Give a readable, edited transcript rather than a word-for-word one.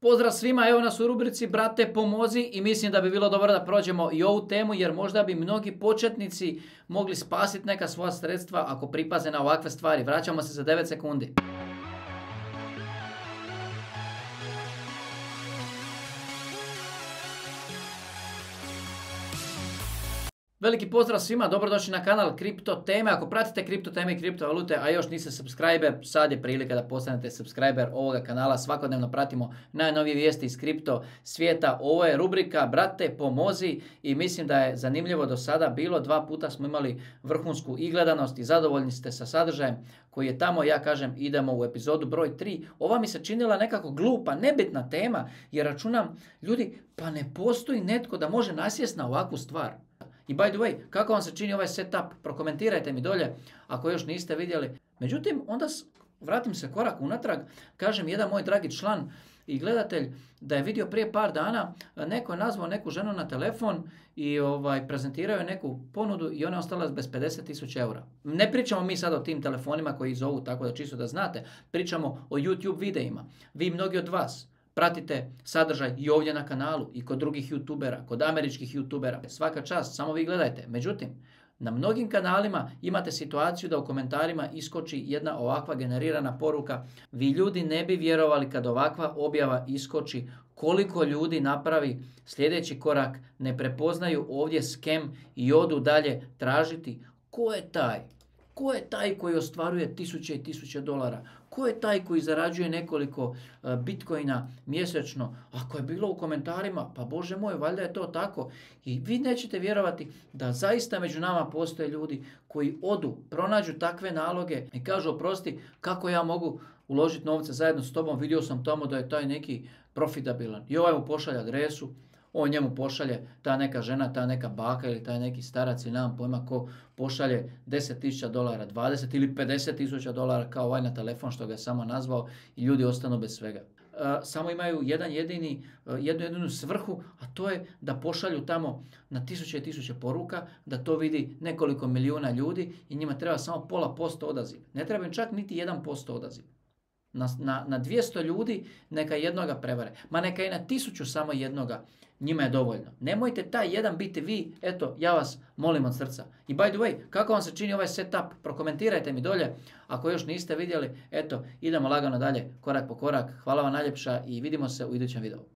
Pozdrav svima, evo nas u rubrici Brate pomozi i mislim da bi bilo dobro da prođemo i ovu temu jer možda bi mnogi početnici mogli spasiti neka svoja sredstva ako pripaze na ovakve stvari. Vraćamo se za 9 sekundi. Veliki pozdrav svima, dobrodošli na kanal Kripto teme. Ako pratite kripto teme i kriptovalute, a još niste subscriber, sad je prilika da postanete subscriber ovoga kanala. Svakodnevno pratimo najnovije vijesti iz kripto svijeta. Ovo je rubrika Brate pomozi i mislim da je zanimljivo do sada bilo. 2 puta smo imali vrhunsku i gledanost i zadovoljni ste sa sadržajem koji je tamo. Ja kažem idemo u epizodu broj 3. Ova mi se činila nekako glupa, nebitna tema jer računam ljudi pa ne postoji netko da može nasjest na ovakvu stvar. I by the way, kako vam se čini ovaj setup? Prokomentirajte mi dolje ako još niste vidjeli. Međutim, onda vratim se korak unatrag, kažem jedan moj dragi član i gledatelj da je vidio prije par dana, neko je nazvao neku ženu na telefon i prezentirao je neku ponudu i ona je ostala bez 50.000 eura. Ne pričamo mi sad o tim telefonima koji zovu, tako da čisto da znate, pričamo o YouTube videima. Vi mnogi od vas pratite sadržaj i ovdje na kanalu i kod drugih youtubera, kod američkih youtubera. Svaka čast, samo vi gledajte. Međutim, na mnogim kanalima imate situaciju da u komentarima iskoči jedna ovakva generirana poruka. Vi ljudi ne bi vjerovali kad ovakva objava iskoči koliko ljudi napravi sljedeći korak, ne prepoznaju ovdje scam i odu dalje tražiti ko je taj. Ko je taj koji ostvaruje tisuće i tisuće dolara? Ko je taj koji zarađuje nekoliko bitcoina mjesečno? Ako je bilo u komentarima, pa bože moj, valjda je to tako. I vi nećete vjerovati da zaista među nama postoje ljudi koji odu, pronađu takve naloge i kažu oprosti, kako ja mogu uložiti novce zajedno s tobom, vidio sam tamo da je taj neki profitabilan. I ovaj mu pošalje adresu, on njemu pošalje, ta neka žena, ta neka baka ili taj neki starac ili nemam pojma ko pošalje $10.000, 20 ili 50.000 dolara kao ovaj na telefon što ga je samo nazvao i ljudi ostanu bez svega. Samo imaju jednu jedinu svrhu, a to je da pošalju tamo na tisuće i tisuće poruka, da to vidi nekoliko milijuna ljudi i njima treba samo 0,5% odaziva. Ne treba im čak niti 1% odaziva. Na 200 ljudi neka jednoga prevare. Ma neka i na 1000 samo jednoga. Njima je dovoljno. Nemojte taj jedan biti vi. Eto, ja vas molim od srca. I by the way, kako vam se čini ovaj setup? Prokomentirajte mi dolje. Ako još niste vidjeli, eto, idemo lagano dalje, korak po korak. Hvala vam najljepša i vidimo se u idućem videu.